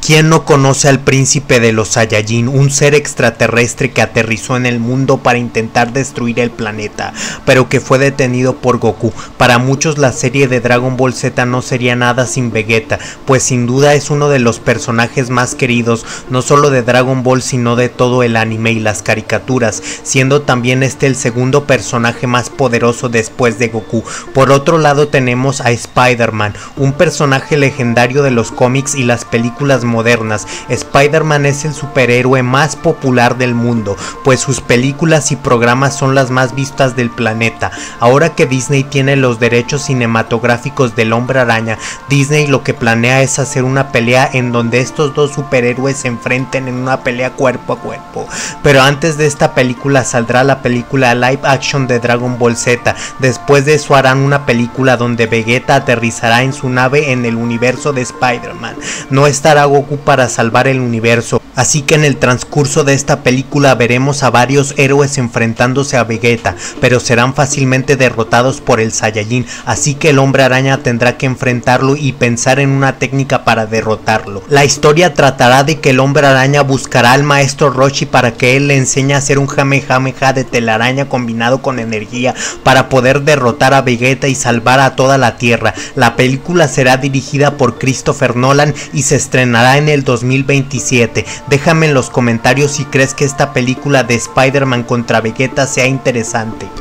¿Quién no conoce al príncipe de los Saiyajin, un ser extraterrestre que aterrizó en el mundo para intentar destruir el planeta, pero que fue detenido por Goku? Para muchos la serie de Dragon Ball Z no sería nada sin Vegeta, pues sin duda es uno de los personajes más queridos, no solo de Dragon Ball sino de todo el anime y las caricaturas, siendo también este el segundo personaje más poderoso después de Goku. Por otro lado tenemos a Spider-Man, un personaje legendario de los cómics y las películas modernas. Spider-Man es el superhéroe más popular del mundo, pues sus películas y programas son las más vistas del planeta. Ahora que Disney tiene los derechos cinematográficos del Hombre Araña, Disney lo que planea es hacer una pelea en donde estos dos superhéroes se enfrenten en una pelea cuerpo a cuerpo. Pero antes de esta película saldrá la película live action de Dragon Ball Z. Después de eso harán una película donde Vegeta aterrizará en su nave en el universo de Spider-Man. No estará Goku para salvar el universo, así que en el transcurso de esta película veremos a varios héroes enfrentándose a Vegeta, pero serán fácilmente derrotados por el Saiyajin, así que el Hombre Araña tendrá que enfrentarlo y pensar en una técnica para derrotarlo. La historia tratará de que el Hombre Araña buscará al maestro Roshi para que él le enseñe a hacer un Kamehameha de telaraña combinado con energía para poder derrotar a Vegeta y salvar a toda la Tierra. La película será dirigida por Christopher Nolan y se estrenará en el 2027. Déjame en los comentarios si crees que esta película de Spider-Man contra Vegeta sea interesante.